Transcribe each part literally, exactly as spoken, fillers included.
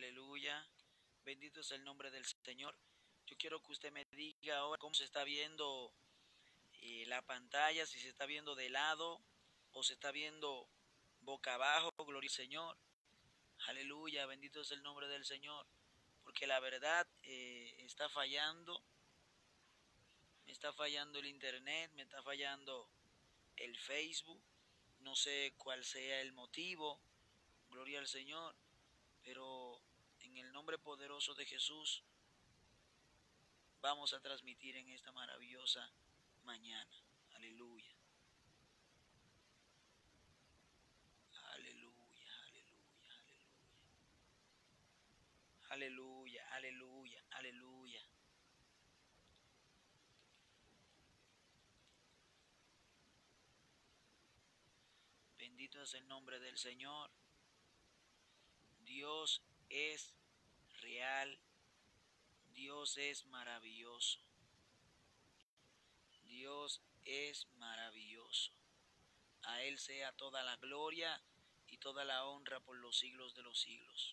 aleluya. Bendito es el nombre del Señor. Yo quiero que usted me diga ahora cómo se está viendo eh, la pantalla, si se está viendo de lado o se está viendo boca abajo. Gloria al Señor. Aleluya, bendito es el nombre del Señor. Porque la verdad eh, está fallando, me está fallando el internet, me está fallando el Facebook. No sé cuál sea el motivo. Gloria al Señor. Pero en el nombre poderoso de Jesús vamos a transmitir en esta maravillosa mañana. Aleluya. Aleluya, aleluya, aleluya. Aleluya, aleluya, aleluya. Bendito es el nombre del Señor. Dios es real. Dios es maravilloso. Dios es maravilloso. A Él sea toda la gloria y toda la honra por los siglos de los siglos.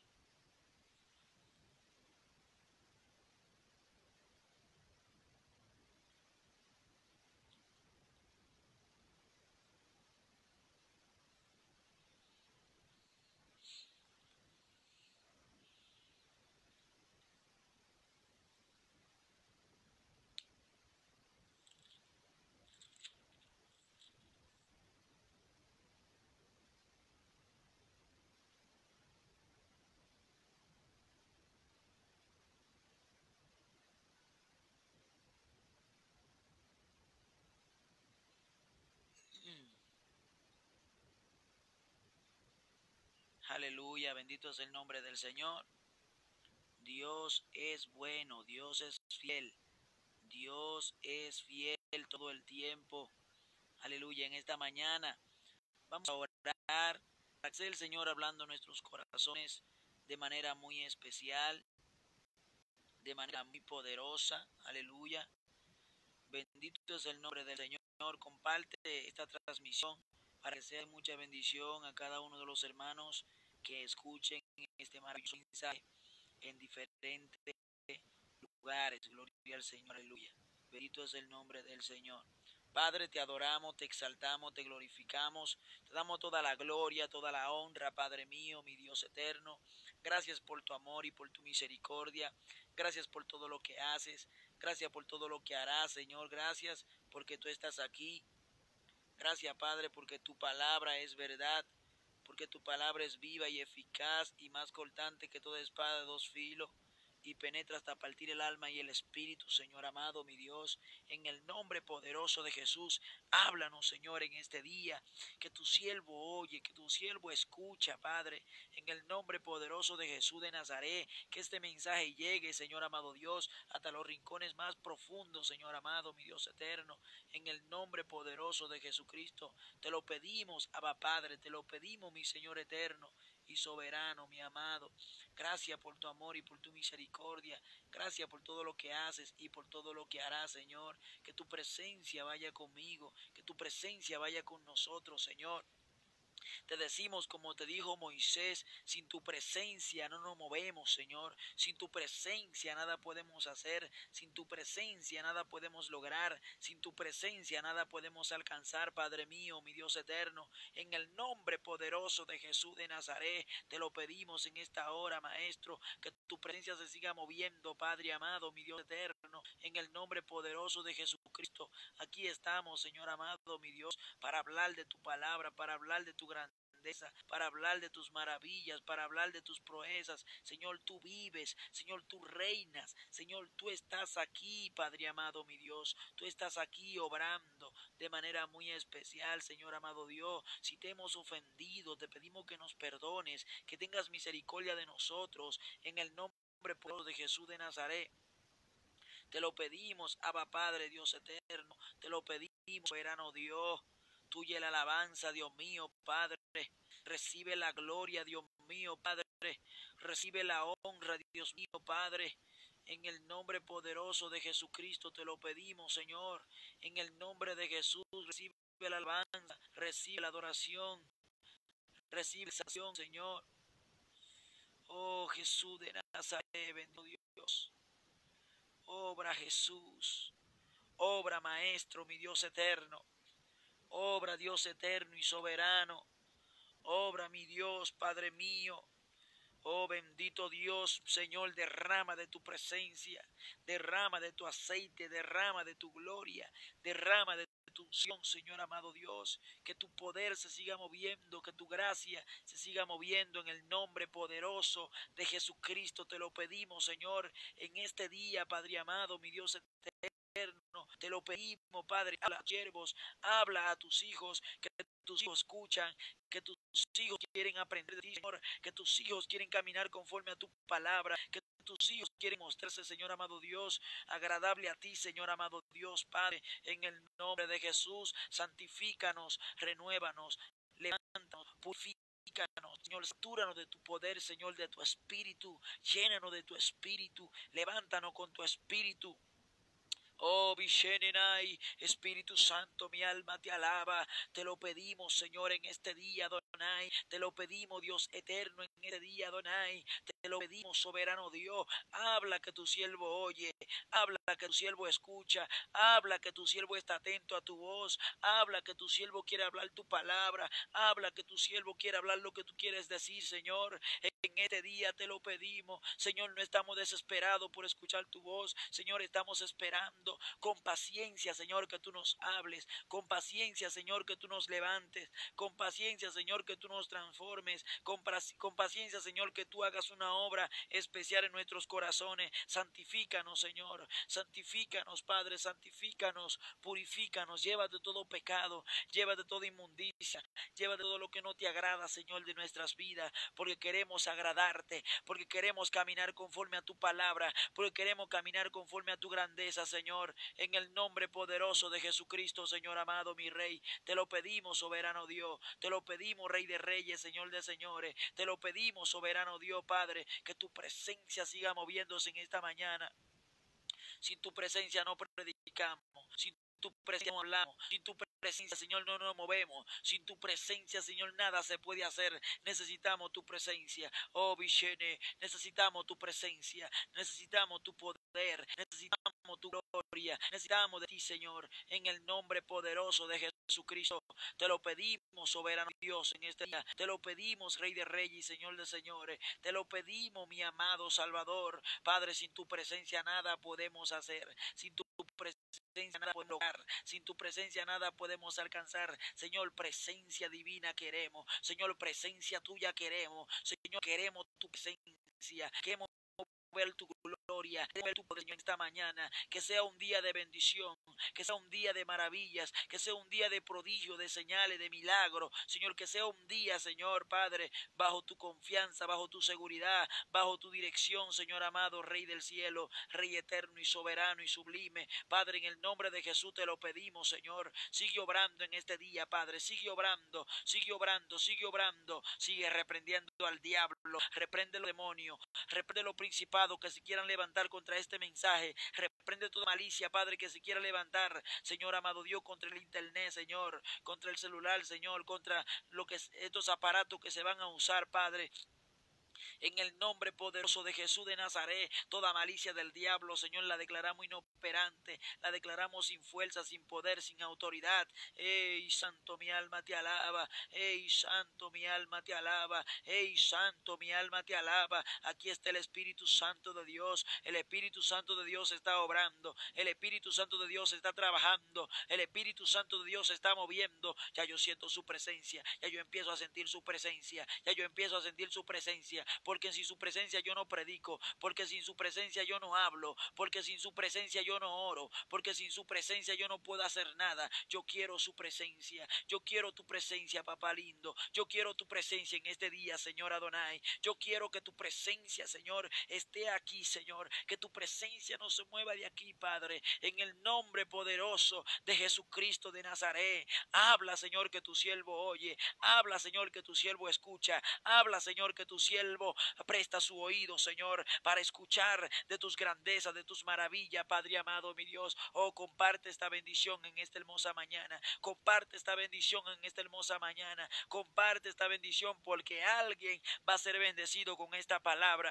Aleluya, bendito es el nombre del Señor. Dios es bueno, Dios es fiel, Dios es fiel todo el tiempo. Aleluya, en esta mañana vamos a orar para que sea el Señor hablando en nuestros corazones de manera muy especial, de manera muy poderosa. Aleluya, bendito es el nombre del Señor. Comparte esta transmisión para que sea de mucha bendición a cada uno de los hermanos que escuchen este maravilloso mensaje en diferentes lugares. Gloria al Señor, aleluya. Bendito es el nombre del Señor. Padre, te adoramos, te exaltamos, te glorificamos, te damos toda la gloria, toda la honra, Padre mío, mi Dios eterno. Gracias por tu amor y por tu misericordia. Gracias por todo lo que haces. Gracias por todo lo que harás, Señor. Gracias porque tú estás aquí. Gracias, Padre, porque tu palabra es verdad, porque tu palabra es viva y eficaz y más cortante que toda espada de dos filos, y penetra hasta partir el alma y el espíritu, Señor amado, mi Dios, en el nombre poderoso de Jesús. Háblanos, Señor, en este día, que tu siervo oye, que tu siervo escucha, Padre, en el nombre poderoso de Jesús de Nazaret, que este mensaje llegue, Señor amado Dios, hasta los rincones más profundos, Señor amado, mi Dios eterno, en el nombre poderoso de Jesucristo. Te lo pedimos, Abba Padre, te lo pedimos, mi Señor eterno y soberano, mi amado. Gracias por tu amor y por tu misericordia. Gracias por todo lo que haces y por todo lo que harás, Señor. Que tu presencia vaya conmigo, que tu presencia vaya con nosotros, Señor. Te decimos como te dijo Moisés, sin tu presencia no nos movemos, Señor. Sin tu presencia nada podemos hacer. Sin tu presencia nada podemos lograr. Sin tu presencia nada podemos alcanzar, Padre mío, mi Dios eterno. En el nombre poderoso de Jesús de Nazaret, te lo pedimos en esta hora, Maestro, que tu presencia se siga moviendo, Padre amado, mi Dios eterno. En el nombre poderoso de Jesucristo, aquí estamos, Señor amado, mi Dios, para hablar de tu palabra, para hablar de tu grandeza, para hablar de tus maravillas, para hablar de tus proezas. Señor, tú vives, Señor, tú reinas, Señor, tú estás aquí, Padre amado, mi Dios, tú estás aquí obrando de manera muy especial, Señor amado Dios. Si te hemos ofendido, te pedimos que nos perdones, que tengas misericordia de nosotros, en el nombre poderoso de Jesús de Nazaret. Te lo pedimos, Abba Padre, Dios eterno, te lo pedimos, soberano Dios. Tuya la alabanza, Dios mío, Padre. Recibe la gloria, Dios mío, Padre. Recibe la honra, Dios mío, Padre. En el nombre poderoso de Jesucristo te lo pedimos, Señor. En el nombre de Jesús, recibe la alabanza, recibe la adoración, recibe la salvación, Señor. Oh Jesús de Nazaret, bendito Dios. Obra Jesús. Obra Maestro, mi Dios eterno. Obra Dios eterno y soberano. Obra mi Dios, Padre mío. Oh bendito Dios, Señor, derrama de tu presencia, derrama de tu aceite, derrama de tu gloria, derrama de tu unción, Señor amado Dios, que tu poder se siga moviendo, que tu gracia se siga moviendo en el nombre poderoso de Jesucristo. Te lo pedimos, Señor, en este día, Padre amado, mi Dios eterno. Te lo pedimos, Padre, habla a tus siervos, habla a tus hijos, que tus hijos escuchan, que tus hijos quieren aprender de ti, Señor, que tus hijos quieren caminar conforme a tu palabra, que tus hijos quieren mostrarse, Señor amado Dios, agradable a ti, Señor amado Dios, Padre, en el nombre de Jesús. Santifícanos, renuévanos, levántanos, purifícanos, Señor, satúranos de tu poder, Señor, de tu espíritu, llénanos de tu espíritu, levántanos con tu espíritu. Oh, Vishenenai, Espíritu Santo, mi alma te alaba. Te lo pedimos, Señor, en este día, Adonai. Te lo pedimos, Dios eterno, en este día, Adonai. Te lo pedimos, soberano Dios. Habla que tu siervo oye. Habla que tu siervo escucha. Habla que tu siervo está atento a tu voz. Habla que tu siervo quiere hablar tu palabra. Habla que tu siervo quiere hablar lo que tú quieres decir, Señor. En este día te lo pedimos. Señor, no estamos desesperados por escuchar tu voz. Señor, estamos esperando con paciencia, Señor, que tú nos hables, con paciencia, Señor, que tú nos levantes, con paciencia, Señor, que tú nos transformes, con, con paciencia, Señor, que tú hagas una obra especial en nuestros corazones. Santifícanos, Señor, santifícanos, Padre, santifícanos, purifícanos, llévate todo pecado, llévate toda inmundicia, llévate todo lo que no te agrada, Señor, de nuestras vidas, porque queremos agradarte, porque queremos caminar conforme a tu palabra, porque queremos caminar conforme a tu grandeza, Señor. En el nombre poderoso de Jesucristo, Señor amado, mi Rey, te lo pedimos, soberano Dios, te lo pedimos, Rey de Reyes, Señor de Señores, te lo pedimos, soberano Dios, Padre, que tu presencia siga moviéndose en esta mañana. Sin tu presencia no predicamos, sin tu presencia no hablamos, sin tu presencia, Señor, no nos movemos, sin tu presencia, Señor, nada se puede hacer. Necesitamos tu presencia, oh Vishene, necesitamos tu presencia, necesitamos tu poder, necesitamos tu gloria, necesitamos de ti, Señor, en el nombre poderoso de Jesucristo. Te lo pedimos, soberano Dios, en este día, te lo pedimos, Rey de Reyes y Señor de Señores, te lo pedimos, mi amado Salvador. Padre, sin tu presencia nada podemos hacer, sin tu presencia nada podemos lograr, sin tu presencia nada podemos alcanzar. Señor, presencia divina queremos, Señor, presencia tuya queremos, Señor, queremos tu presencia, queremos ver tu gloria, ver tu poder, Señor, esta mañana, que sea un día de bendición, que sea un día de maravillas, que sea un día de prodigio, de señales, de milagros, Señor, que sea un día, Señor, Padre, bajo tu confianza, bajo tu seguridad, bajo tu dirección, Señor amado, Rey del cielo, Rey eterno y soberano y sublime, Padre, en el nombre de Jesús te lo pedimos, Señor, sigue obrando en este día, Padre, sigue obrando, sigue obrando, sigue obrando, sigue reprendiendo al diablo, reprende los demonios, reprende los principados que se quieran levantar contra este mensaje, reprende toda malicia, Padre, que se quiera levantar, Señor amado Dios, contra el internet, Señor, contra el celular, Señor, contra lo que estos aparatos que se van a usar, Padre. En el nombre poderoso de Jesús de Nazaret, toda malicia del diablo, Señor, la declaramos inoperante, la declaramos sin fuerza, sin poder, sin autoridad. ¡Ey, santo, mi alma te alaba! ¡Ey, santo, mi alma te alaba! ¡Ey, santo, mi alma te alaba! Aquí está el Espíritu Santo de Dios. El Espíritu Santo de Dios está obrando. El Espíritu Santo de Dios está trabajando. El Espíritu Santo de Dios está moviendo. Ya yo siento su presencia. Ya yo empiezo a sentir su presencia. Ya yo empiezo a sentir su presencia. Porque sin su presencia yo no predico, porque sin su presencia yo no hablo, porque sin su presencia yo no oro, porque sin su presencia yo no puedo hacer nada. Yo quiero su presencia, yo quiero tu presencia, papá lindo, yo quiero tu presencia en este día, Señor Adonai. Yo quiero que tu presencia, Señor, esté aquí, Señor, que tu presencia no se mueva de aquí, Padre, en el nombre poderoso de Jesucristo de Nazaret. Habla, Señor, que tu siervo oye, habla, Señor, que tu siervo escucha, habla, Señor, que tu siervo siervo presta su oído, Señor, para escuchar de tus grandezas, de tus maravillas, Padre amado, mi Dios. Oh, comparte esta bendición en esta hermosa mañana. Comparte esta bendición en esta hermosa mañana. Comparte esta bendición porque alguien va a ser bendecido con esta palabra.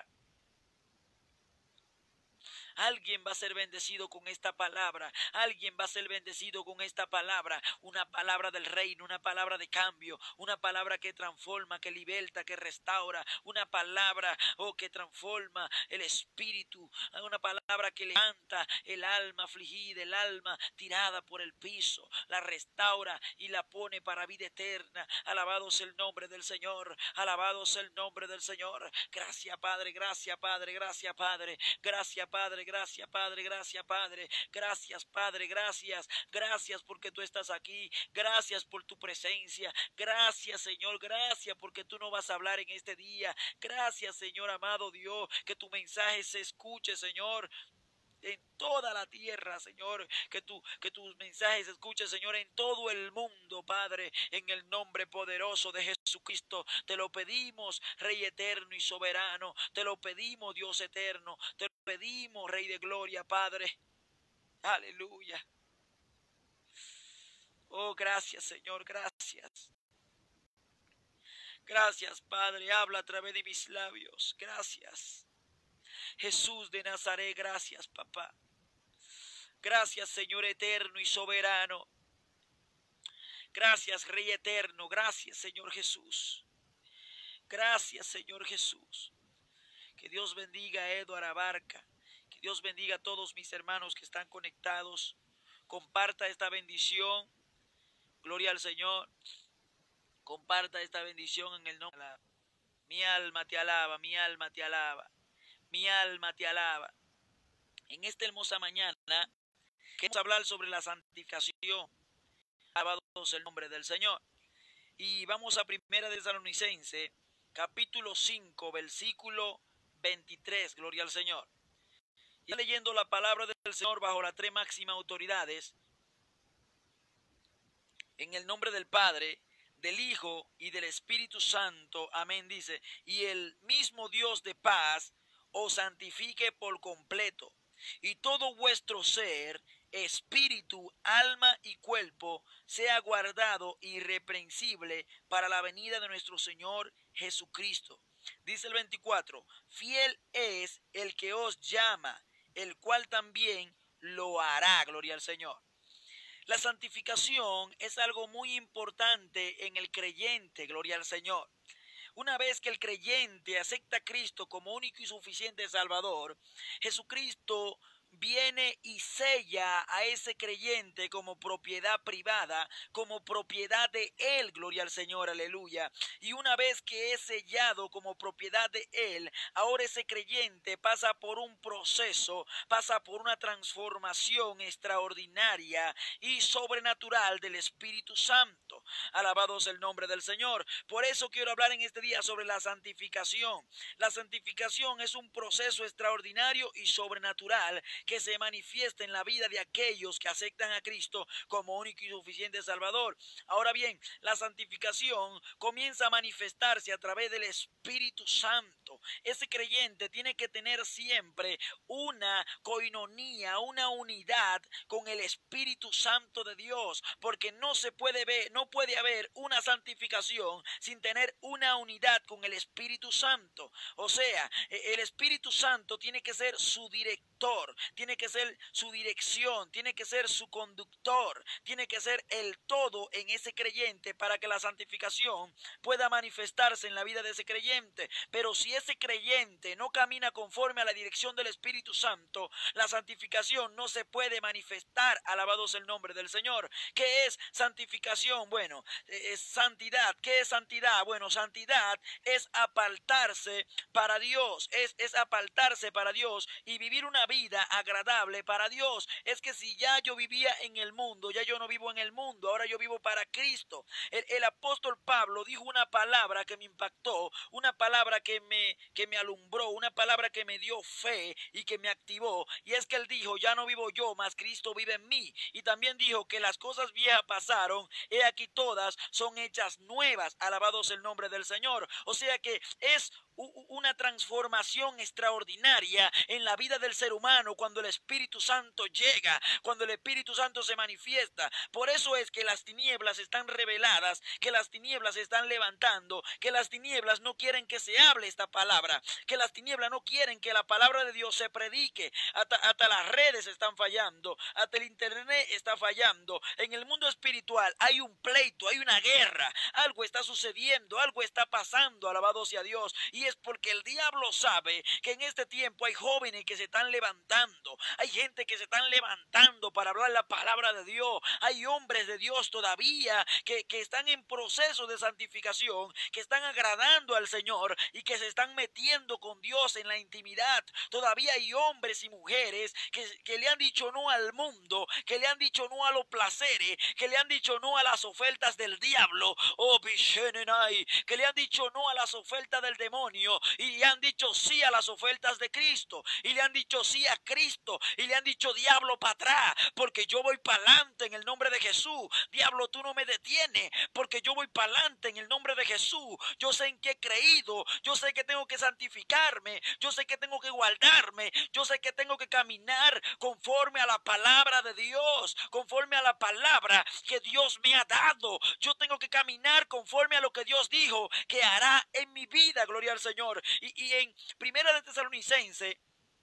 Alguien va a ser bendecido con esta palabra. Alguien va a ser bendecido con esta palabra. Una palabra del reino, una palabra de cambio, una palabra que transforma, que liberta, que restaura, una palabra oh, que transforma el espíritu, una palabra que levanta el alma afligida, el alma tirada por el piso, la restaura y la pone para vida eterna. Alabado sea el nombre del Señor, alabado sea el nombre del Señor. Gracias, Padre, gracias, Padre, gracias, Padre, gracias, Padre. Gracias, Padre, gracias, Padre, gracias, Padre, gracias, gracias porque tú estás aquí, gracias por tu presencia, gracias, Señor, gracias porque tú no vas a hablar en este día, gracias, Señor amado Dios, que tu mensaje se escuche, Señor, en toda la tierra, Señor, que tu, que tus mensajes se escuchen, Señor, en todo el mundo, Padre, en el nombre poderoso de Jesucristo, te lo pedimos, Rey eterno y soberano, te lo pedimos, Dios eterno, te lo pedimos, Rey de gloria, Padre, aleluya. Oh, gracias, Señor, gracias. Gracias, Padre, habla a través de mis labios, gracias. Jesús de Nazaret, gracias, papá. Gracias, Señor eterno y soberano. Gracias, Rey eterno. Gracias, Señor Jesús. Gracias, Señor Jesús. Que Dios bendiga a Eduardo Abarca. Que Dios bendiga a todos mis hermanos que están conectados. Comparta esta bendición. Gloria al Señor. Comparta esta bendición en el nombre de la... Mi alma te alaba, mi alma te alaba. Mi alma te alaba. En esta hermosa mañana queremos hablar sobre la santificación. Alabado sea el nombre del Señor. Y vamos a Primera de Tesalonicenses, capítulo cinco, versículo veintitrés. Gloria al Señor. Y leyendo la palabra del Señor bajo las tres máximas autoridades, en el nombre del Padre, del Hijo y del Espíritu Santo. Amén, dice. Y el mismo Dios de paz os santifique por completo, y todo vuestro ser, espíritu, alma y cuerpo, sea guardado irreprensible para la venida de nuestro Señor Jesucristo. Dice el veinticuatro, fiel es el que os llama, el cual también lo hará. Gloria al Señor. La santificación es algo muy importante en el creyente. Gloria al Señor. Una vez que el creyente acepta a Cristo como único y suficiente Salvador, Jesucristo viene y sella a ese creyente como propiedad privada, como propiedad de Él, gloria al Señor, aleluya. Y una vez que es sellado como propiedad de Él, ahora ese creyente pasa por un proceso, pasa por una transformación extraordinaria y sobrenatural del Espíritu Santo. Alabado sea el nombre del Señor. Por eso quiero hablar en este día sobre la santificación. La santificación es un proceso extraordinario y sobrenatural que se manifiesta en la vida de aquellos que aceptan a Cristo como único y suficiente Salvador. Ahora bien, la santificación comienza a manifestarse a través del Espíritu Santo. Ese creyente tiene que tener siempre una coinonía, una unidad con el Espíritu Santo de Dios, porque no se puede ver, no puede haber una santificación sin tener una unidad con el Espíritu Santo. O sea, el Espíritu Santo tiene que ser su director, tiene que ser su dirección, tiene que ser su conductor, tiene que ser el todo en ese creyente para que la santificación pueda manifestarse en la vida de ese creyente. Pero si ese creyente no camina conforme a la dirección del Espíritu Santo, la santificación no se puede manifestar. Alabado sea el nombre del Señor. ¿Qué es santificación? Bueno, es santidad. ¿Qué es santidad? Bueno, santidad es apartarse para Dios, es, es apartarse para Dios y vivir una vida agradable para Dios. Es que si ya yo vivía en el mundo, ya yo no vivo en el mundo, ahora yo vivo para Cristo. El, el apóstol Pablo dijo una palabra que me impactó, una palabra que me, que me alumbró, una palabra que me dio fe y que me activó, y es que él dijo, ya no vivo yo, mas Cristo vive en mí. Y también dijo que las cosas viejas pasaron, he aquí todas son hechas nuevas. Alabados el nombre del Señor. O sea que es una transformación extraordinaria en la vida del ser humano cuando el Espíritu Santo llega, cuando el Espíritu Santo se manifiesta. Por eso es que las tinieblas están reveladas, que las tinieblas se están levantando, que las tinieblas no quieren que se hable esta palabra, que las tinieblas no quieren que la palabra de Dios se predique. Hasta, hasta las redes están fallando, hasta el internet está fallando. En el mundo espiritual hay un pleito, hay una guerra, algo está sucediendo, algo está pasando, alabado sea Dios. Y es porque el diablo sabe que en este tiempo hay jóvenes que se están levantando, hay gente que se están levantando para hablar la palabra de Dios, hay hombres de Dios todavía que, que están en proceso de santificación, que están agradando al Señor y que se están metiendo con Dios en la intimidad. Todavía hay hombres y mujeres que, que le han dicho no al mundo, que le han dicho no a los placeres, que le han dicho no a las ofertas del diablo, oh, que le han dicho no a las ofertas del demonio, y le han dicho sí a las ofertas de Cristo, y le han dicho sí a Cristo, y le han dicho diablo para atrás, porque yo voy para adelante en el nombre de Jesús. Diablo, tú no me detienes, porque yo voy para adelante en el nombre de Jesús. Yo sé en qué he creído, yo sé que tengo que santificarme, yo sé que tengo que guardarme, yo sé que tengo que caminar conforme a la palabra de Dios, conforme a la palabra que Dios me ha dado. Yo tengo que caminar conforme a lo que Dios dijo que hará en mi vida, gloria al Señor. Y, y en Primera de Tesalonicenses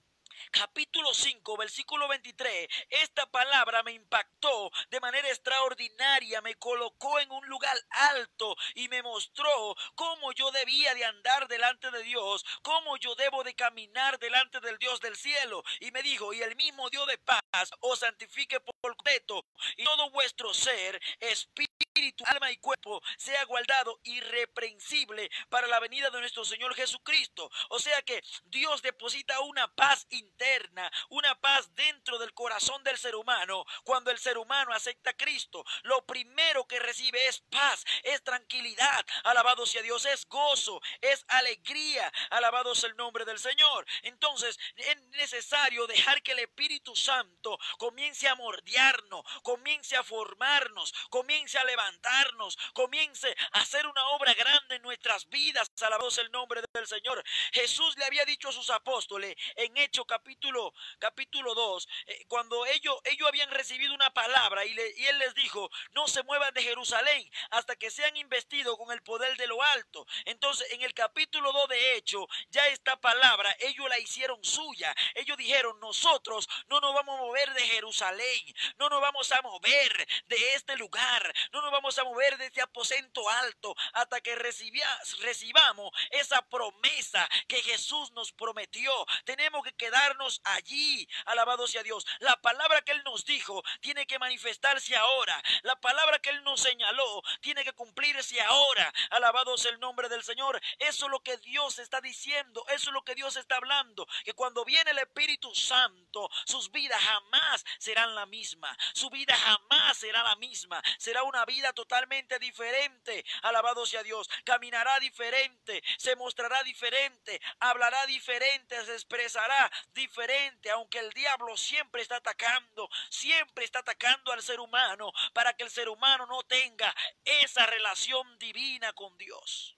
capítulo cinco, versículo veintitrés, esta palabra me impactó de manera extraordinaria, me colocó en un lugar alto y me mostró cómo yo debía de andar delante de Dios, cómo yo debo de caminar delante del Dios del cielo. Y me dijo, y el mismo Dios de paz os santifique por completo, y todo vuestro ser, espíritu, alma y cuerpo sea guardado irreprensible para la venida de nuestro Señor Jesucristo. O sea que Dios deposita una paz interna, una paz dentro del corazón del ser humano. Cuando el ser humano acepta a Cristo, lo primero que recibe es paz, es tranquilidad, alabado sea Dios, es gozo, es alegría, alabado sea el nombre del Señor. Entonces es necesario dejar que el Espíritu Santo comience a moldearnos, comience a formarnos, comience a levantarnos, comience a hacer una obra grande en nuestras vidas, alabado sea el nombre del Señor. Jesús le había dicho a sus apóstoles en Hechos capítulo, capítulo dos, eh, cuando ellos, ellos habían recibido una palabra y, le, y él les dijo, no se muevan de Jerusalén hasta que sean investidos con el poder de lo alto. Entonces en el capítulo dos de Hechos, ya esta palabra ellos la hicieron suya. Ellos dijeron, nosotros no nos vamos a mover de Jerusalén, no nos vamos a mover de este lugar, no nos vamos a mover de este aposento alto hasta que recibia, recibamos esa promesa que Jesús nos prometió. Tenemos que quedarnos allí, alabado sea Dios. La palabra que Él nos dijo tiene que manifestarse ahora. La palabra que Él nos señaló tiene que cumplirse ahora, alabado sea el nombre del Señor. Eso es lo que Dios está diciendo, eso es lo que Dios está hablando, que cuando viene el Espíritu Santo, sus vidas jamás serán la misma, su vida jamás será la misma, será una vida totalmente diferente, alabado sea Dios. Caminará diferente, se mostrará diferente, hablará diferente, se expresará diferente, aunque el diablo siempre está atacando, siempre está atacando al ser humano para que el ser humano no tenga esa relación divina con Dios.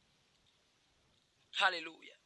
Aleluya.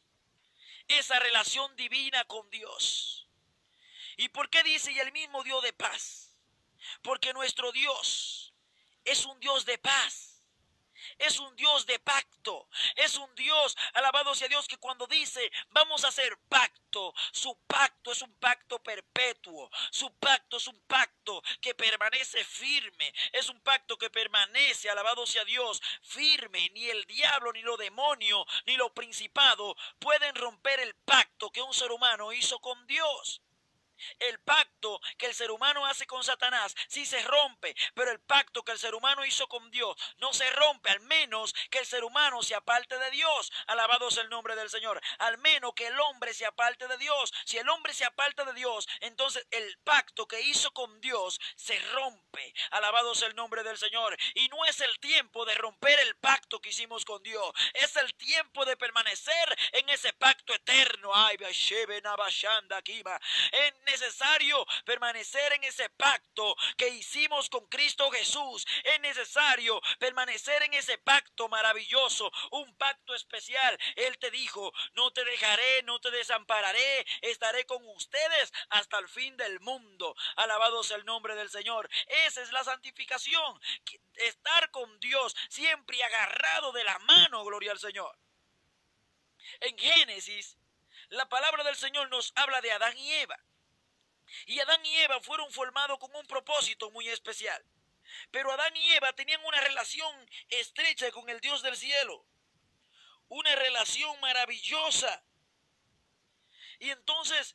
Esa relación divina con Dios. ¿Y por qué dice y el mismo Dios de paz? Porque nuestro Dios es un Dios de paz. Es un Dios de pacto, es un Dios, alabado sea Dios, que cuando dice vamos a hacer pacto, su pacto es un pacto perpetuo, su pacto es un pacto que permanece firme, es un pacto que permanece, alabado sea Dios, firme. Ni el diablo, ni los demonios, ni los principados pueden romper el pacto que un ser humano hizo con Dios. El pacto que el ser humano hace con Satanás sí se rompe, pero el pacto que el ser humano hizo con Dios no se rompe, al menos que el ser humano se aparte de Dios. Alabado sea el nombre del Señor. Al menos que el hombre se aparte de Dios. Si el hombre se aparta de Dios, entonces el pacto que hizo con Dios se rompe. Alabado sea el nombre del Señor. Y no es el tiempo de romper el pacto que hicimos con Dios, es el tiempo de permanecer en ese pacto eterno. Ay, en necesario permanecer en ese pacto que hicimos con Cristo Jesús. Es necesario permanecer en ese pacto maravilloso, un pacto especial. Él te dijo, no te dejaré, no te desampararé, estaré con ustedes hasta el fin del mundo. Alabado sea el nombre del Señor. Esa es la santificación, estar con Dios siempre agarrado de la mano, gloria al Señor. En Génesis, la palabra del Señor nos habla de Adán y Eva. Y Adán y Eva fueron formados con un propósito muy especial. Pero Adán y Eva tenían una relación estrecha con el Dios del cielo. Una relación maravillosa. Y entonces,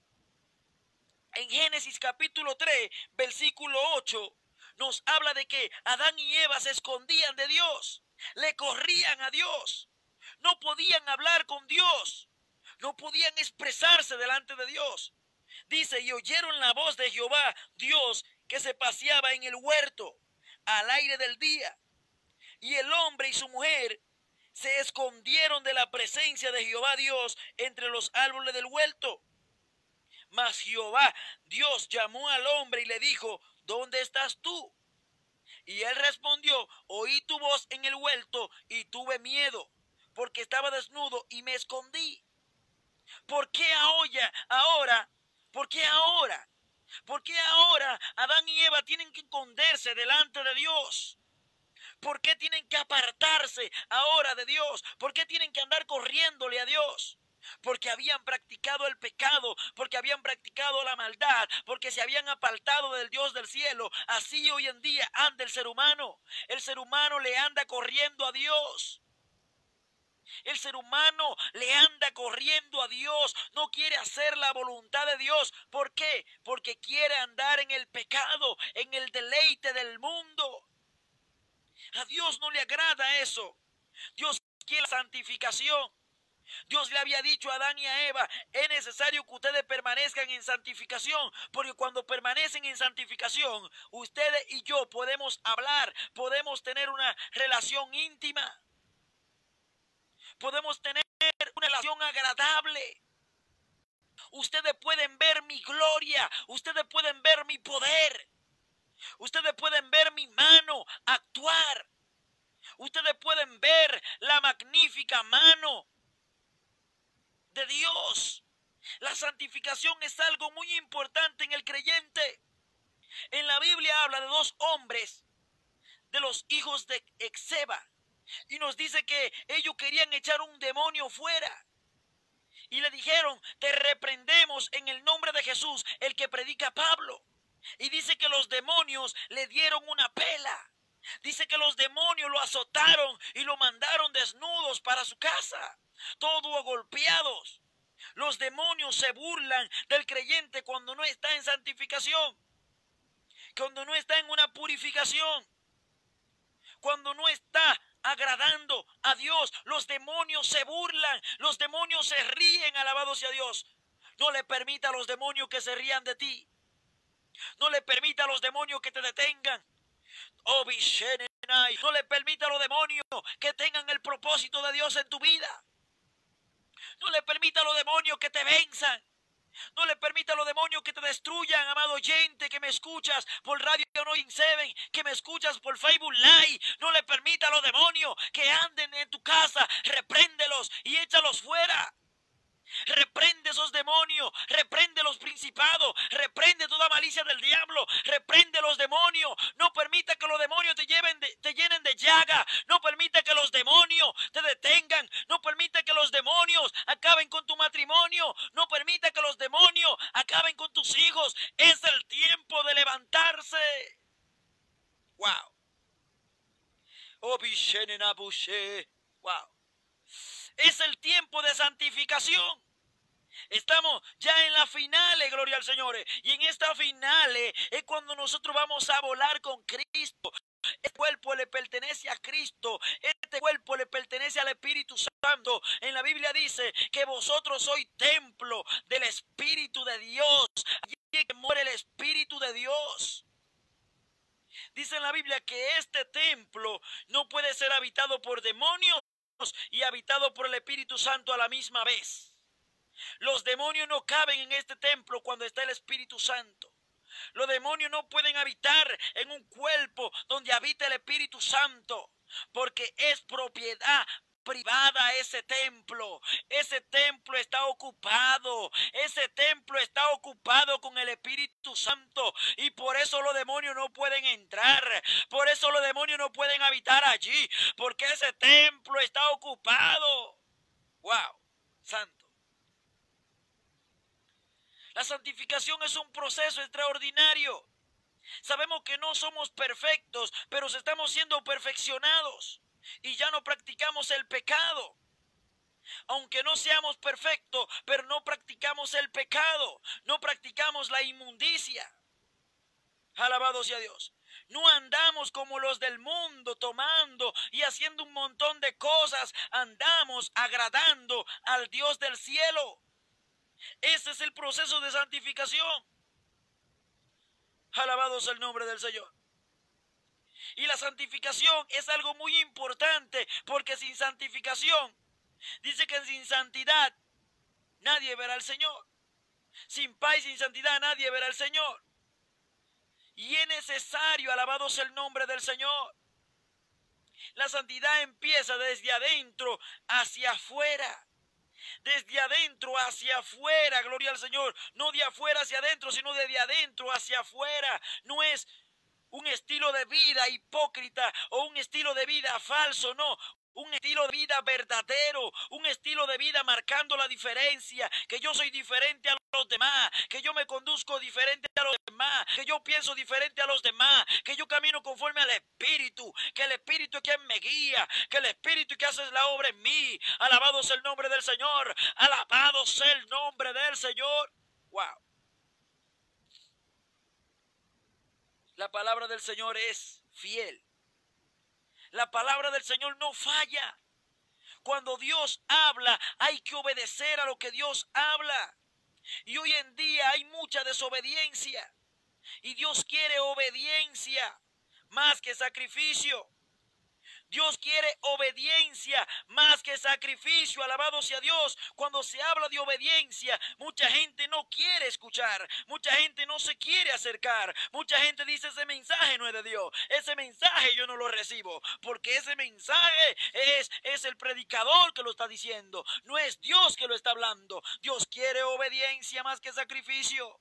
en Génesis capítulo tres, versículo ocho, nos habla de que Adán y Eva se escondían de Dios. Le corrían a Dios. No podían hablar con Dios. No podían expresarse delante de Dios. Dice, y oyeron la voz de Jehová, Dios, que se paseaba en el huerto, al aire del día. Y el hombre y su mujer se escondieron de la presencia de Jehová Dios entre los árboles del huerto. Mas Jehová Dios llamó al hombre y le dijo, ¿dónde estás tú? Y él respondió, oí tu voz en el huerto y tuve miedo, porque estaba desnudo y me escondí. ¿Por qué ahora, ahora, por qué ahora? ¿Por qué ahora Adán y Eva tienen que esconderse delante de Dios? ¿Por qué tienen que apartarse ahora de Dios? ¿Por qué tienen que andar corriéndole a Dios? Porque habían practicado el pecado, porque habían practicado la maldad, porque se habían apartado del Dios del cielo. Así hoy en día anda el ser humano. El ser humano le anda corriendo a Dios. El ser humano le anda corriendo a Dios, no quiere hacer la voluntad de Dios. ¿Por qué? Porque quiere andar en el pecado, en el deleite del mundo. A Dios no le agrada eso. Dios quiere la santificación. Dios le había dicho a Adán y a Eva, es necesario que ustedes permanezcan en santificación, porque cuando permanecen en santificación, ustedes y yo podemos hablar, podemos tener una relación íntima. Podemos tener una relación agradable. Ustedes pueden ver mi gloria. Ustedes pueden ver mi poder. Ustedes pueden ver mi mano actuar. Ustedes pueden ver la magnífica mano de Dios. La santificación es algo muy importante en el creyente. En la Biblia habla de dos hombres, de los hijos de Exeba. Y nos dice que ellos querían echar un demonio fuera. Y le dijeron, te reprendemos en el nombre de Jesús, el que predica Pablo. Y dice que los demonios le dieron una pela. Dice que los demonios lo azotaron y lo mandaron desnudos para su casa, todos golpeados. Los demonios se burlan del creyente cuando no está en santificación, cuando no está en una purificación, cuando no está agradando a Dios. Los demonios se burlan, los demonios se ríen, alabado sea Dios. No le permita a los demonios que se rían de ti. No le permita a los demonios que te detengan. Oh, no le permita a los demonios que tengan el propósito de Dios en tu vida. No le permita a los demonios que te venzan. No le permita a los demonios que te destruyan, amado oyente, que me escuchas por Radio Anointing siete, que me escuchas por Facebook Live. No le permita a los demonios que anden en tu casa. Repréndelos y échalos fuera. Reprende esos demonios, reprende los principados, reprende toda malicia del diablo, reprende los demonios. No permita que los demonios te, lleven de, te llenen de llaga. No permita que los demonios te detengan. No permita que los demonios acaben con tu matrimonio. No permita que los demonios acaben con tus hijos. Es el tiempo de levantarse. Wow. Wow. Es el tiempo de santificación. Estamos ya en las finales, gloria al Señor. Y en estas finales es cuando nosotros vamos a volar con Cristo. Este cuerpo le pertenece a Cristo. Este cuerpo le pertenece al Espíritu Santo. En la Biblia dice que vosotros sois templo del Espíritu de Dios. Allí que muere el Espíritu de Dios. Dice en la Biblia que este templo no puede ser habitado por demonios y habitado por el Espíritu Santo a la misma vez. Los demonios no caben en este templo cuando está el Espíritu Santo. Los demonios no pueden habitar en un cuerpo donde habita el Espíritu Santo, porque es propiedad privada ese templo. Ese templo está ocupado. Ese templo está ocupado con el Espíritu Santo, y por eso los demonios no pueden entrar. Por eso los demonios no pueden habitar allí, porque ese templo está ocupado. Wow, santo. La santificación es un proceso extraordinario. Sabemos que no somos perfectos, pero estamos siendo perfeccionados y ya no practicamos el pecado. Aunque no seamos perfectos, pero no practicamos el pecado, no practicamos la inmundicia. Alabado sea Dios. No andamos como los del mundo, tomando y haciendo un montón de cosas. Andamos agradando al Dios del cielo. Ese es el proceso de santificación. Alabado sea el nombre del Señor. Y la santificación es algo muy importante, porque sin santificación, dice que sin santidad nadie verá al Señor. Sin paz y sin santidad nadie verá al Señor. Y es necesario, alabado sea el nombre del Señor. La santidad empieza desde adentro hacia afuera. Desde adentro hacia afuera, gloria al Señor. No de afuera hacia adentro, sino desde adentro hacia afuera. No es un estilo de vida hipócrita o un estilo de vida falso, no. Un estilo de vida verdadero, un estilo de vida marcando la diferencia, que yo soy diferente a los demás, que yo me conduzco diferente a los demás, que yo pienso diferente a los demás, que yo camino conforme al Espíritu, que el Espíritu es quien me guía, que el Espíritu es que hace la obra en mí. Alabado sea el nombre del Señor, alabado sea el nombre del Señor. Wow. La palabra del Señor es fiel. La palabra del Señor no falla. Cuando Dios habla, hay que obedecer a lo que Dios habla. Y hoy en día hay mucha desobediencia. Y Dios quiere obediencia más que sacrificio. Dios quiere obediencia más que sacrificio. Alabado sea Dios. Cuando se habla de obediencia, mucha gente no quiere escuchar. Mucha gente no se quiere acercar. Mucha gente dice: ese mensaje no es de Dios. Ese mensaje yo no lo recibo. Porque ese mensaje es, es el predicador que lo está diciendo. No es Dios que lo está hablando. Dios quiere obediencia más que sacrificio.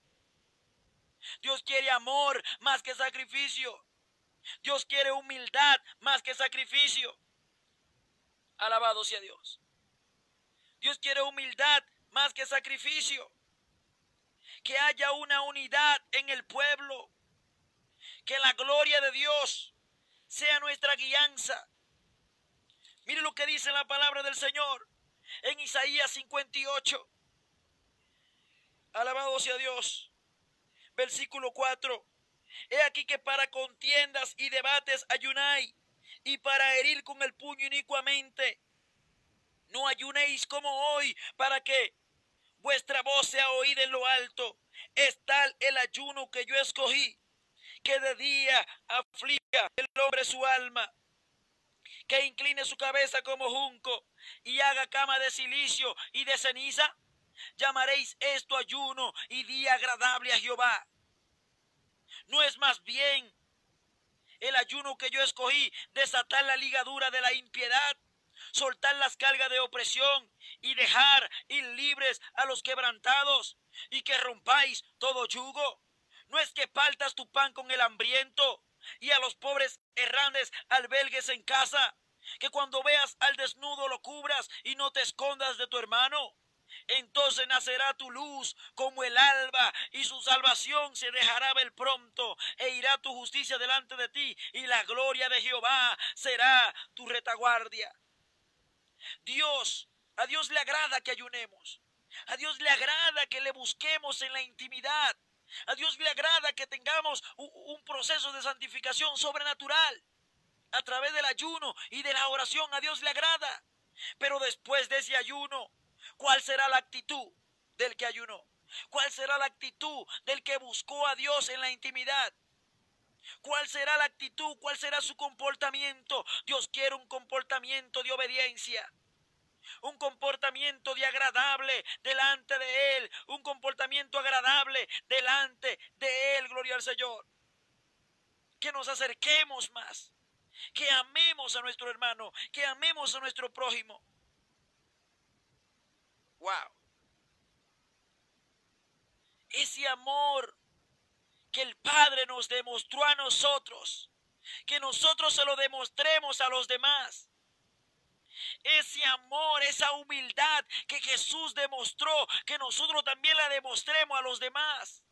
Dios quiere amor más que sacrificio. Dios quiere humildad más que sacrificio. Alabado sea Dios. Dios quiere humildad más que sacrificio. Que haya una unidad en el pueblo. Que la gloria de Dios sea nuestra guianza. Mire lo que dice la palabra del Señor en Isaías cincuenta y ocho. Alabado sea Dios. Versículo cuatro. He aquí que para contiendas y debates ayunáis, y para herir con el puño inicuamente. No ayunéis como hoy, para que vuestra voz sea oída en lo alto. Es tal el ayuno que yo escogí, que de día afliga el hombre su alma, que incline su cabeza como junco, y haga cama de silicio y de ceniza. Llamaréis esto ayuno y día agradable a Jehová. ¿No es más bien el ayuno que yo escogí desatar la ligadura de la impiedad, soltar las cargas de opresión y dejar ir libres a los quebrantados, y que rompáis todo yugo? ¿No es que partas tu pan con el hambriento y a los pobres errantes albergues en casa? Que cuando veas al desnudo lo cubras y no te escondas de tu hermano. Entonces nacerá tu luz como el alba, y su salvación se dejará ver pronto, e irá tu justicia delante de ti, y la gloria de Jehová será tu retaguardia. Dios, a Dios le agrada que ayunemos. A Dios le agrada que le busquemos en la intimidad. A Dios le agrada que tengamos un, un proceso de santificación sobrenatural a través del ayuno y de la oración. A Dios le agrada. Pero después de ese ayuno, ¿cuál será la actitud del que ayunó? ¿Cuál será la actitud del que buscó a Dios en la intimidad? ¿Cuál será la actitud? ¿Cuál será su comportamiento? Dios quiere un comportamiento de obediencia. un comportamiento de agradable delante de Él, un comportamiento agradable delante de Él, gloria al Señor. Que nos acerquemos más, que amemos a nuestro hermano, que amemos a nuestro prójimo. Wow. Ese amor que el Padre nos demostró a nosotros, que nosotros se lo demostremos a los demás. Ese amor, esa humildad que Jesús demostró, que nosotros también la demostremos a los demás.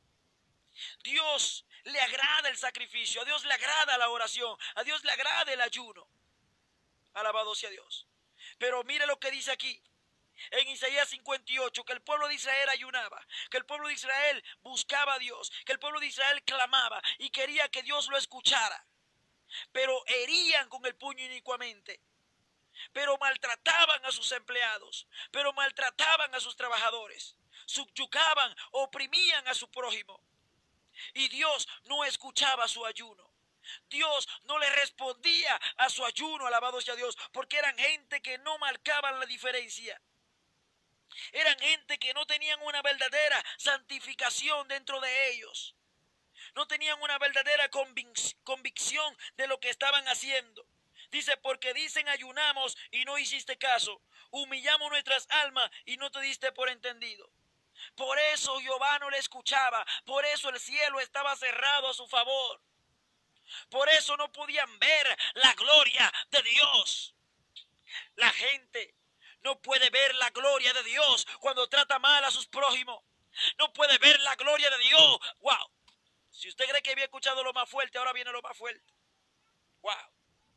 Dios le agrada el sacrificio, a Dios le agrada la oración, a Dios le agrada el ayuno. Alabado sea Dios. Pero mire lo que dice aquí, en Isaías cincuenta y ocho, que el pueblo de Israel ayunaba, que el pueblo de Israel buscaba a Dios, que el pueblo de Israel clamaba y quería que Dios lo escuchara. Pero herían con el puño inicuamente, pero maltrataban a sus empleados, pero maltrataban a sus trabajadores, subyugaban, oprimían a su prójimo. Y Dios no escuchaba su ayuno. Dios no le respondía a su ayuno, alabado sea Dios, porque eran gente que no marcaban la diferencia. Eran gente que no tenían una verdadera santificación dentro de ellos. No tenían una verdadera convic- convicción de lo que estaban haciendo. Dice, porque dicen ayunamos y no hiciste caso. Humillamos nuestras almas y no te diste por entendido. Por eso Jehová no le escuchaba. Por eso el cielo estaba cerrado a su favor. Por eso no podían ver la gloria de Dios. La gente no puede ver la gloria de Dios cuando trata mal a sus prójimos. No puede ver la gloria de Dios. Wow. Si usted cree que había escuchado lo más fuerte, ahora viene lo más fuerte. Wow.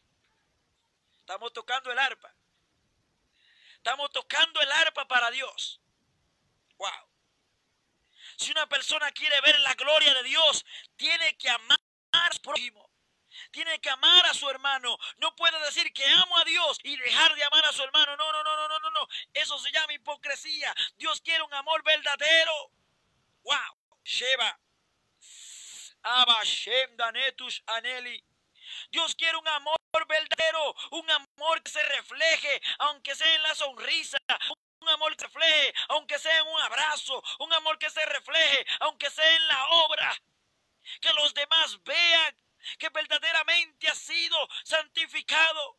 Estamos tocando el arpa. Estamos tocando el arpa para Dios. Wow. Si una persona quiere ver la gloria de Dios, tiene que amar a su prójimo. Tiene que amar a su hermano. No puede decir que amo a Dios y dejar de amar a su hermano. No, no, no, no, no, no, no. Eso se llama hipocresía. Dios quiere un amor verdadero. Wow. Sheba. Abba Shem Danetush Aneli. Dios quiere un amor verdadero, un amor que se refleje, aunque sea en la sonrisa, un amor que se refleje, aunque sea en un abrazo, un amor que se refleje, aunque sea en la obra, que los demás vean que verdaderamente ha sido santificado,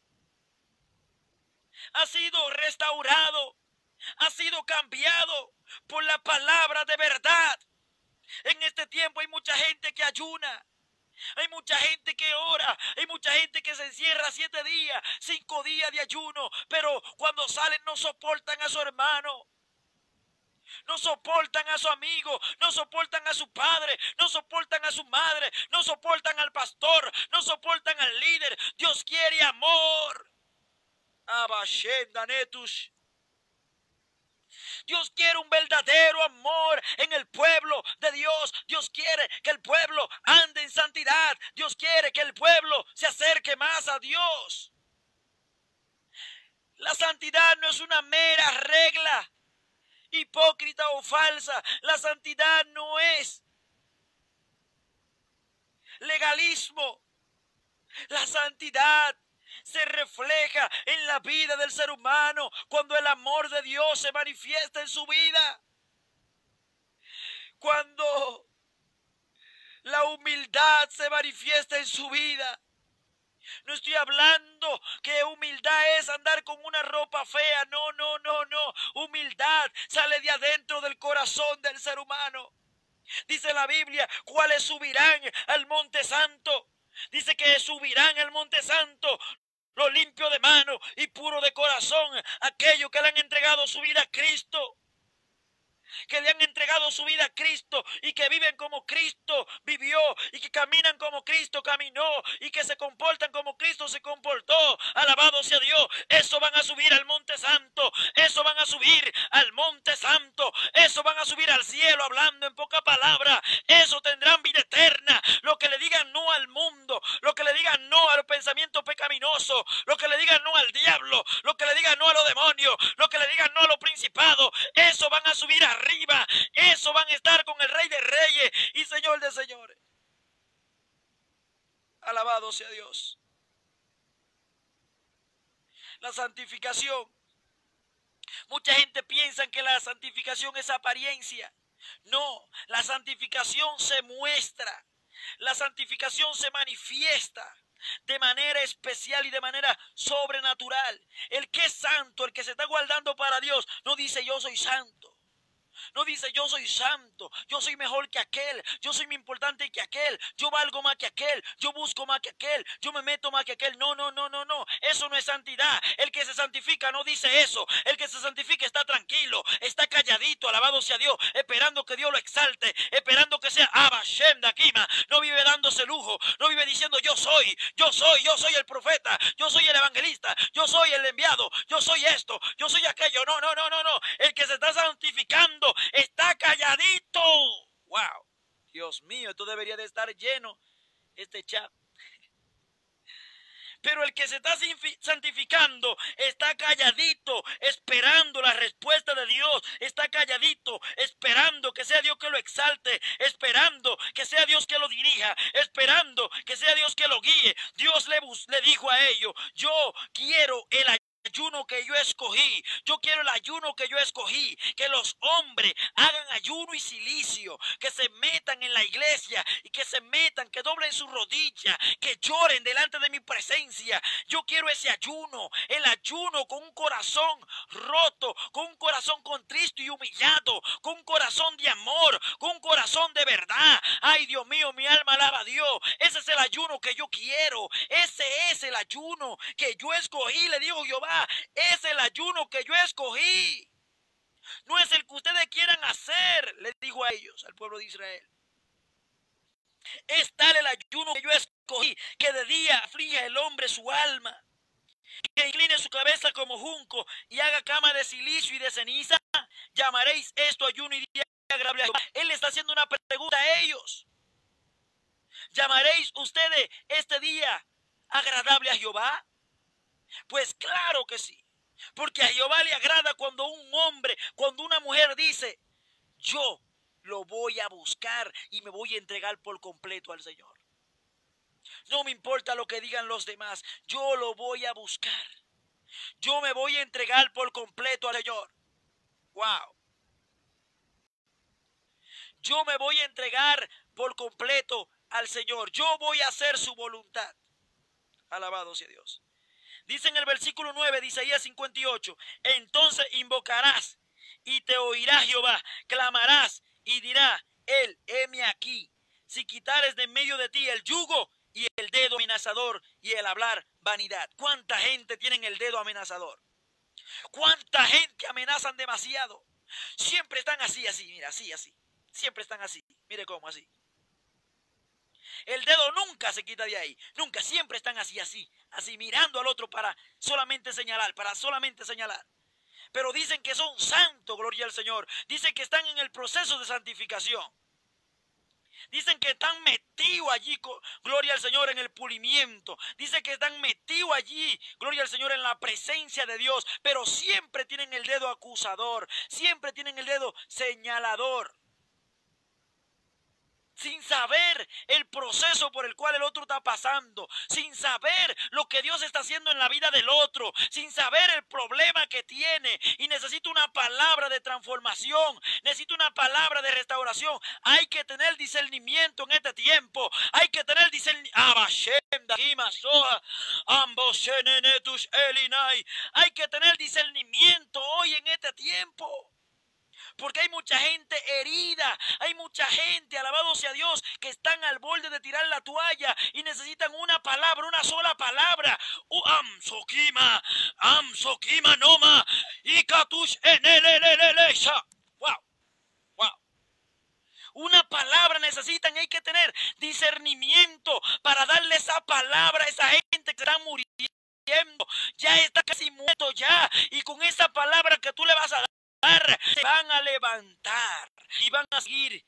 ha sido restaurado, ha sido cambiado por la palabra de verdad. En este tiempo hay mucha gente que ayuna. Hay mucha gente que ora, hay mucha gente que se encierra siete días, cinco días de ayuno, pero cuando salen no soportan a su hermano, no soportan a su amigo, no soportan a su padre, no soportan a su madre, no soportan al pastor, no soportan al líder. Dios quiere amor. Abba Shem Danetush. Dios quiere un verdadero amor en el pueblo de Dios. Dios quiere que el pueblo ande en santidad. Dios quiere que el pueblo se acerque más a Dios. La santidad no es una mera regla hipócrita o falsa. La santidad no es legalismo. La santidad se refleja en la vida del ser humano cuando el amor de Dios se manifiesta en su vida. Cuando la humildad se manifiesta en su vida. No estoy hablando que humildad es andar con una ropa fea. No, no, no, no. Humildad sale de adentro del corazón del ser humano. Dice la Biblia, ¿cuáles subirán al monte santo? Dice que subirán al monte santo los limpios de mano y puro de corazón, aquellos que le han entregado su vida a Cristo, que le han entregado su vida a Cristo y que viven como Cristo vivió y que caminan como Cristo caminó y que se comportan como Cristo se comportó. Alabado sea Dios. Eso van a subir al monte santo, eso van a subir al monte santo, eso van a subir al cielo, hablando en poca palabra. Eso tendrán vida eterna. Lo que le digan no al mundo, lo que le digan no a los pensamientos pecaminosos, lo que le digan no al diablo, lo que le digan no a los demonios, lo que le digan no a los principados, eso van a subir a arriba, eso van a estar con el Rey de Reyes y Señor de Señores. Alabado sea Dios. La santificación Mucha gente piensa que la santificación es apariencia. No, la santificación se muestra. La santificación se manifiesta de manera especial y de manera sobrenatural. El que es santo, el que se está guardando para Dios, no dice yo soy santo. No dice yo soy santo, yo soy mejor que aquel, yo soy más importante que aquel, yo valgo más que aquel, yo busco más que aquel, yo me meto más que aquel. No, no, no, no, no, eso no es santidad. El que se santifica no dice eso. El que se santifica está tranquilo, está calladito, alabado sea Dios, esperando que Dios lo exalte, esperando que sea Abba Shem Dakima. No vive dándose lujo, no vive diciendo yo soy, yo soy, yo soy el profeta, yo soy el evangelista, yo soy el enviado, yo soy esto, yo soy aquello. No, no, no, no, no. El que se está santificando está calladito. Wow, Dios mío, esto debería de estar lleno, este chat. Pero el que se está santificando está calladito, esperando la respuesta de Dios. Está calladito, esperando que sea Dios que lo exalte, esperando que sea Dios que lo dirija, esperando que sea Dios que lo guíe. Dios le, le dijo a ellos, yo quiero el ayuno que yo escogí, yo quiero el ayuno que yo escogí, que los hombres hagan ayuno y silicio, que se metan en la iglesia y que se metan, que doblen sus rodillas, que lloren delante de mi presencia. Yo quiero ese ayuno, el ayuno con un corazón roto, con un corazón contristo y humillado, con un corazón de amor, con un corazón de verdad. Ay, Dios mío, mi alma alaba a Dios. Ese es el ayuno que yo quiero, ese es el ayuno que yo escogí, le digo Jehová. Es el ayuno que yo escogí. No es el que ustedes quieran hacer, les dijo a ellos, al pueblo de Israel. Es tal el ayuno que yo escogí, que de día aflige el hombre su alma, que incline su cabeza como junco y haga cama de silicio y de ceniza. Llamaréis esto ayuno y día agradable a Jehová. Él está haciendo una pregunta a ellos. ¿Llamaréis ustedes este día agradable a Jehová? Pues claro que sí, porque a Jehová le agrada cuando un hombre, cuando una mujer dice, yo lo voy a buscar y me voy a entregar por completo al Señor. No me importa lo que digan los demás, yo lo voy a buscar. Yo me voy a entregar por completo al Señor. Wow. Yo me voy a entregar por completo al Señor. Yo voy a hacer su voluntad. Alabado sea Dios. Dice en el versículo nueve de Isaías cincuenta y ocho, entonces invocarás y te oirá Jehová, clamarás y dirá él, heme aquí, si quitares de en medio de ti el yugo y el dedo amenazador y el hablar vanidad. ¿Cuánta gente tienen el dedo amenazador? ¿Cuánta gente amenazan demasiado? Siempre están así, así, mira, así, así. Siempre están así, mire cómo, así. El dedo nunca se quita de ahí, nunca, siempre están así, así, así, mirando al otro para solamente señalar, para solamente señalar. Pero dicen que son santos, gloria al Señor. Dicen que están en el proceso de santificación. Dicen que están metidos allí, gloria al Señor, en el pulimiento. Dicen que están metidos allí, gloria al Señor, en la presencia de Dios. Pero siempre tienen el dedo acusador, siempre tienen el dedo señalador. Sin saber el proceso por el cual el otro está pasando, sin saber lo que Dios está haciendo en la vida del otro, sin saber el problema que tiene, y necesita una palabra de transformación, necesita una palabra de restauración. Hay que tener discernimiento en este tiempo, hay que tener discernimiento, hay que tener discernimiento hoy en este tiempo. Porque hay mucha gente herida, hay mucha gente, alabado sea Dios, que están al borde de tirar la toalla y necesitan una palabra, una sola palabra. Amsokima, amsokima noma, ikatush enelelelelesha. Wow, wow. Una palabra necesitan, hay que tener discernimiento para darle esa palabra a esa gente que está muriendo, ya está casi muerto ya, y con esa palabra que tú le vas a dar, se van a levantar y van a seguir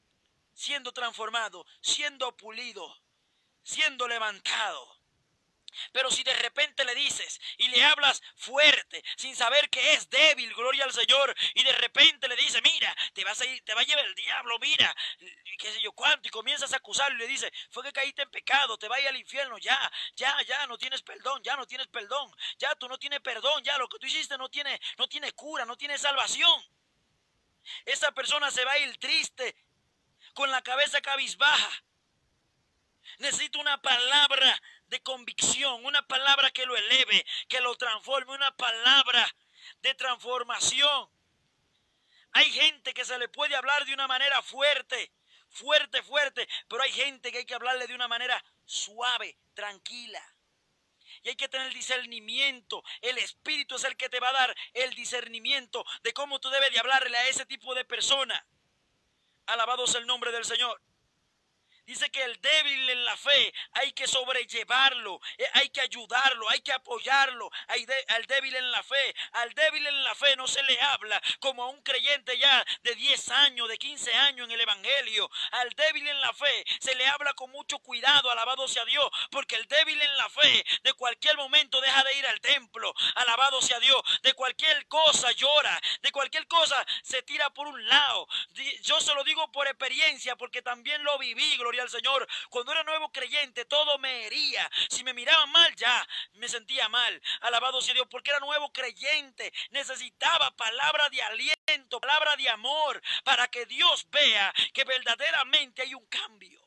siendo transformados, siendo pulidos, siendo levantados. Pero si de repente le dices y le hablas fuerte, sin saber que es débil, gloria al Señor, y de repente le dices, mira, te vas a ir, te va a llevar el diablo, mira, qué sé yo cuánto, y comienzas a acusarlo y le dices, fue que caíste en pecado, te vas a ir al infierno, ya, ya, ya, no tienes perdón, ya no tienes perdón, ya tú no tienes perdón, ya lo que tú hiciste no tiene, no tiene cura, no tiene salvación. Esa persona se va a ir triste, con la cabeza cabizbaja. Necesita una palabra de convicción, una palabra que lo eleve, que lo transforme, una palabra de transformación. Hay gente que se le puede hablar de una manera fuerte, fuerte, fuerte, pero hay gente que hay que hablarle de una manera suave, tranquila. Y hay que tener discernimiento. El Espíritu es el que te va a dar el discernimiento de cómo tú debes de hablarle a ese tipo de persona. Alabado sea el nombre del Señor. Dice que el débil en la fe hay que sobrellevarlo, eh, hay que ayudarlo, hay que apoyarlo. Hay de, al débil en la fe, al débil en la fe no se le habla como a un creyente ya de diez años, de quince años en el Evangelio. Al débil en la fe se le habla con mucho cuidado, alabado sea Dios, porque el débil en la fe de cualquier momento deja de ir al templo, alabado sea Dios, de cualquier cosa llora, de cualquier cosa se tira por un lado. Yo se lo digo por experiencia, porque también lo viví, gloria al Señor. Cuando era nuevo creyente todo me hería, si me miraban mal ya me sentía mal, alabado sea Dios, porque era nuevo creyente, necesitaba palabra de aliento, palabra de amor, para que Dios vea que verdaderamente hay un cambio.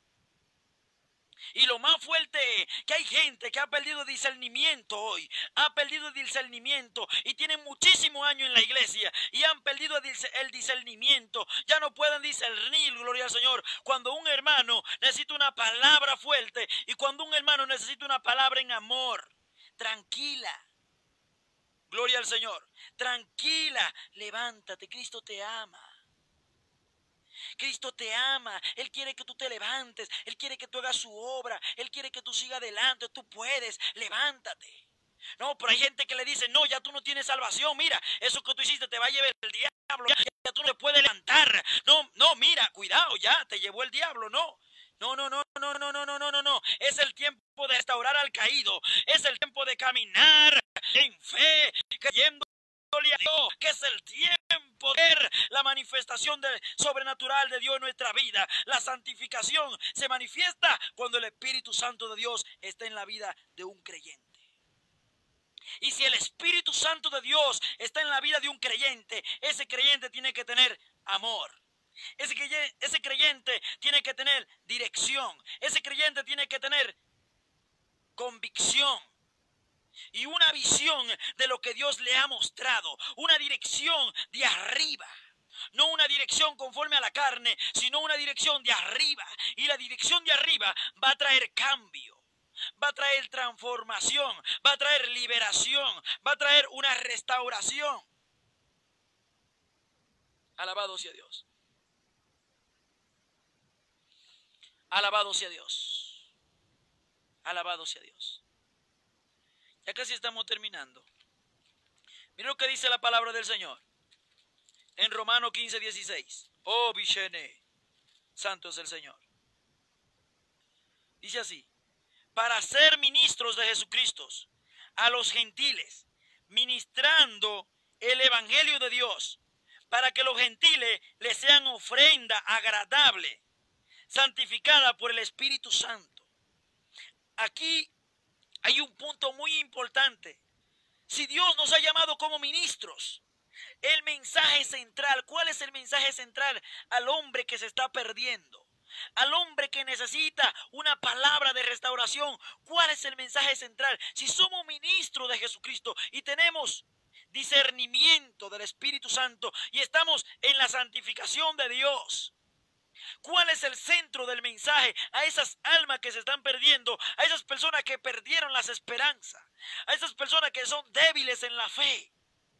Y lo más fuerte es que hay gente que ha perdido discernimiento hoy, ha perdido discernimiento y tienen muchísimos años en la iglesia y han perdido el discernimiento. Ya no pueden discernir, gloria al Señor, cuando un hermano necesita una palabra fuerte y cuando un hermano necesita una palabra en amor. Tranquila, gloria al Señor, tranquila, levántate, Cristo te ama. Cristo te ama, Él quiere que tú te levantes, Él quiere que tú hagas su obra, Él quiere que tú sigas adelante, tú puedes, levántate. No, pero hay gente que le dice, no, ya tú no tienes salvación, mira, eso que tú hiciste te va a llevar el diablo, ya, ya tú no te puedes levantar. No, no, mira, cuidado, ya te llevó el diablo, no. No, no, no, no, no, no, no, no, no, no. Es el tiempo de restaurar al caído, es el tiempo de caminar en fe, creyendo a Dios, que es el tiempo de ver la manifestación de, sobrenatural de Dios en nuestra vida. La santificación se manifiesta cuando el Espíritu Santo de Dios está en la vida de un creyente. Y si el Espíritu Santo de Dios está en la vida de un creyente, ese creyente tiene que tener amor. Ese creyente, ese creyente tiene que tener dirección. Ese creyente tiene que tener convicción. Y una visión de lo que Dios le ha mostrado, una dirección de arriba, no una dirección conforme a la carne, sino una dirección de arriba. Y la dirección de arriba va a traer cambio, va a traer transformación, va a traer liberación, va a traer una restauración. Alabado sea Dios. Alabado sea Dios. Alabado sea Dios. Ya casi estamos terminando. Mira lo que dice la palabra del Señor. En Romanos quince, dieciséis. Oh, Vishene, santo es el Señor. Dice así. Para ser ministros de Jesucristo a los gentiles, ministrando el evangelio de Dios, para que los gentiles les sean ofrenda agradable, santificada por el Espíritu Santo. Aquí hay un punto muy importante. Si Dios nos ha llamado como ministros, el mensaje central, ¿cuál es el mensaje central al hombre que se está perdiendo? Al hombre que necesita una palabra de restauración, ¿cuál es el mensaje central? Si somos ministros de Jesucristo y tenemos discernimiento del Espíritu Santo y estamos en la santificación de Dios, ¿cuál es el centro del mensaje a esas almas que se están perdiendo? A esas personas que perdieron las esperanzas, a esas personas que son débiles en la fe.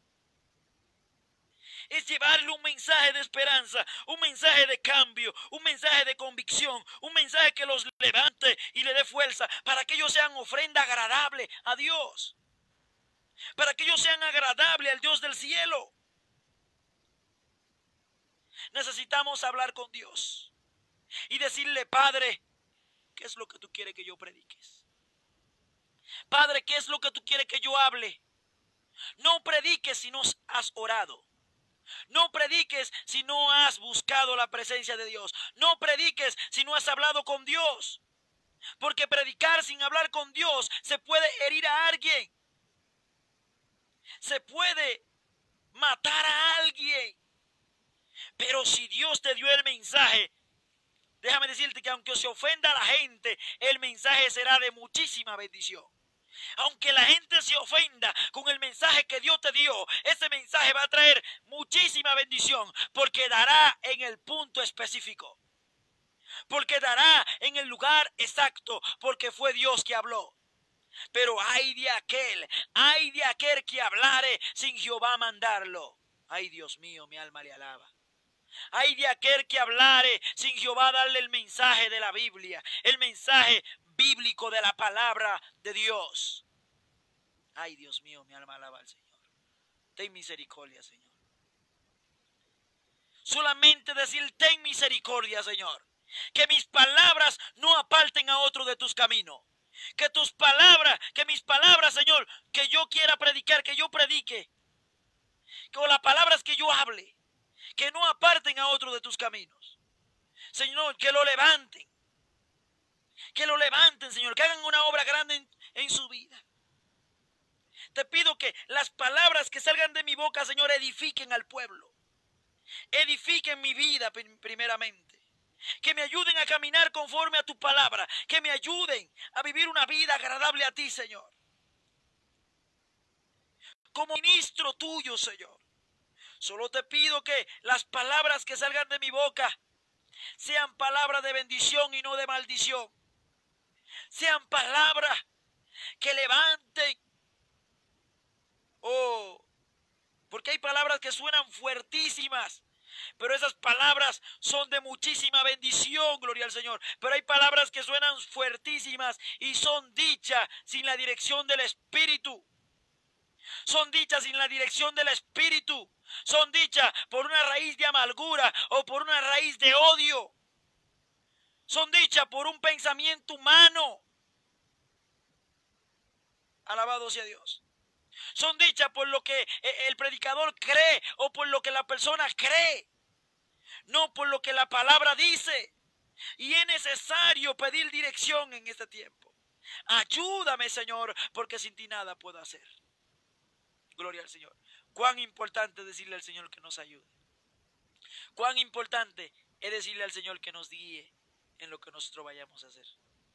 Es llevarle un mensaje de esperanza, un mensaje de cambio, un mensaje de convicción, un mensaje que los levante y le dé fuerza para que ellos sean ofrenda agradable a Dios, para que ellos sean agradables al Dios del cielo. Necesitamos hablar con Dios y decirle, Padre, ¿qué es lo que tú quieres que yo prediques? Padre, ¿qué es lo que tú quieres que yo hable? No prediques si no has orado. No prediques si no has buscado la presencia de Dios. No prediques si no has hablado con Dios. Porque predicar sin hablar con Dios se puede herir a alguien. Se puede matar a alguien. Pero si Dios te dio el mensaje, déjame decirte que aunque se ofenda a la gente, el mensaje será de muchísima bendición. Aunque la gente se ofenda con el mensaje que Dios te dio, ese mensaje va a traer muchísima bendición, porque dará en el punto específico, porque dará en el lugar exacto, porque fue Dios que habló. Pero ay de aquel, ay de aquel que hablare sin Jehová mandarlo. Ay, Dios mío, mi alma le alaba. Ay de aquel que hablare sin Jehová darle el mensaje de la Biblia, el mensaje bíblico de la palabra de Dios. Ay, Dios mío, mi alma alaba al Señor. Ten misericordia, Señor. Solamente decir, ten misericordia, Señor. Que mis palabras no aparten a otro de tus caminos. Que tus palabras, que mis palabras, Señor, que yo quiera predicar, que yo predique. Que las palabras que yo hable, que no aparten a otro de tus caminos. Señor, que lo levanten. Que lo levanten, Señor. Que hagan una obra grande en, en su vida. Te pido que las palabras que salgan de mi boca, Señor, edifiquen al pueblo. Edifiquen mi vida primeramente. Que me ayuden a caminar conforme a tu palabra. Que me ayuden a vivir una vida agradable a ti, Señor. Como ministro tuyo, Señor. Solo te pido que las palabras que salgan de mi boca sean palabras de bendición y no de maldición. Sean palabras que levanten. Oh, porque hay palabras que suenan fuertísimas, pero esas palabras son de muchísima bendición, gloria al Señor. Pero hay palabras que suenan fuertísimas y son dichas sin la dirección del Espíritu. Son dichas sin la dirección del Espíritu. Son dichas por una raíz de amargura o por una raíz de odio. Son dichas por un pensamiento humano. Alabado sea Dios. Son dichas por lo que el predicador cree o por lo que la persona cree, no por lo que la palabra dice. Y es necesario pedir dirección en este tiempo. Ayúdame, Señor, porque sin ti nada puedo hacer. Gloria al Señor. Cuán importante es decirle al Señor que nos ayude. Cuán importante es decirle al Señor que nos guíe en lo que nosotros vayamos a hacer.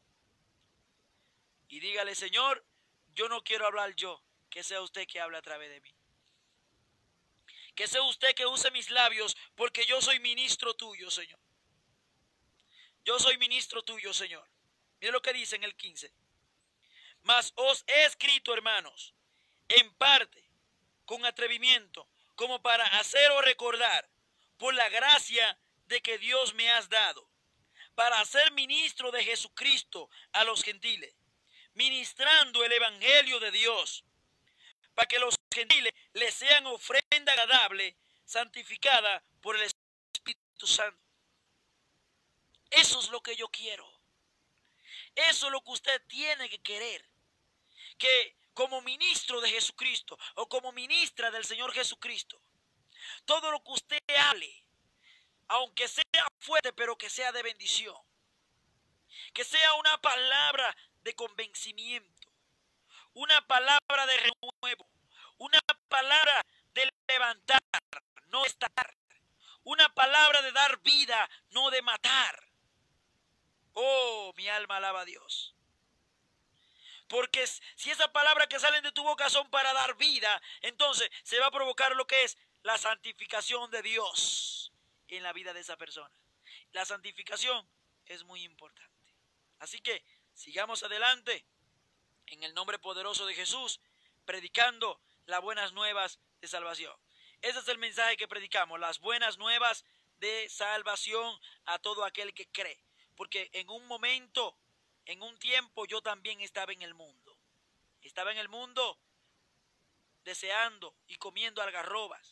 Y dígale, Señor, yo no quiero hablar yo. Que sea usted que hable a través de mí. Que sea usted que use mis labios, porque yo soy ministro tuyo, Señor. Yo soy ministro tuyo, Señor. Mire lo que dice en el quince. Mas os he escrito, hermanos, en parte, con atrevimiento, como para haceros recordar, por la gracia de que Dios me has dado, para ser ministro de Jesucristo a los gentiles, ministrando el evangelio de Dios, para que los gentiles les sean ofrenda agradable, santificada por el Espíritu Santo. Eso es lo que yo quiero. Eso es lo que usted tiene que querer. Que como ministro de Jesucristo o como ministra del Señor Jesucristo, todo lo que usted hable, aunque sea fuerte, pero que sea de bendición. Que sea una palabra de convencimiento. Una palabra de renuevo. Una palabra de levantar, no de estar. Una palabra de dar vida, no de matar. Oh, mi alma alaba a Dios. Porque si esas palabras que salen de tu boca son para dar vida, entonces se va a provocar lo que es la santificación de Dios en la vida de esa persona. La santificación es muy importante. Así que sigamos adelante en el nombre poderoso de Jesús, predicando las buenas nuevas de salvación. Ese es el mensaje que predicamos, las buenas nuevas de salvación a todo aquel que cree. Porque en un momento, en un tiempo, yo también estaba en el mundo. Estaba en el mundo deseando y comiendo algarrobas.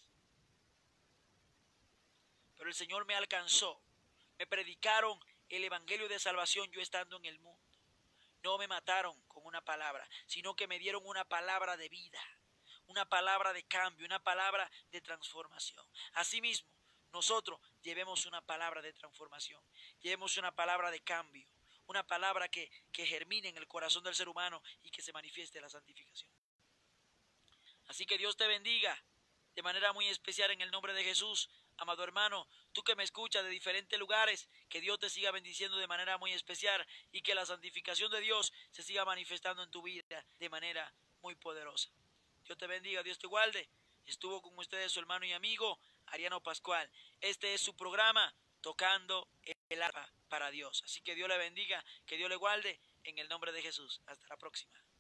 Pero el Señor me alcanzó. Me predicaron el evangelio de salvación yo estando en el mundo. no me mataron con una palabra, sino que me dieron una palabra de vida, una palabra de cambio, una palabra de transformación. Asimismo, nosotros llevemos una palabra de transformación, llevemos una palabra de cambio, una palabra que, que germine en el corazón del ser humano y que se manifieste la santificación. Así que Dios te bendiga de manera muy especial en el nombre de Jesús. Amado hermano, tú que me escuchas de diferentes lugares, que Dios te siga bendiciendo de manera muy especial y que la santificación de Dios se siga manifestando en tu vida de manera muy poderosa. Dios te bendiga, Dios te guarde. Estuvo con ustedes su hermano y amigo Ariano Pascual. Este es su programa, Tocando el Arpa para Dios. Así que Dios le bendiga, que Dios le guarde en el nombre de Jesús. Hasta la próxima.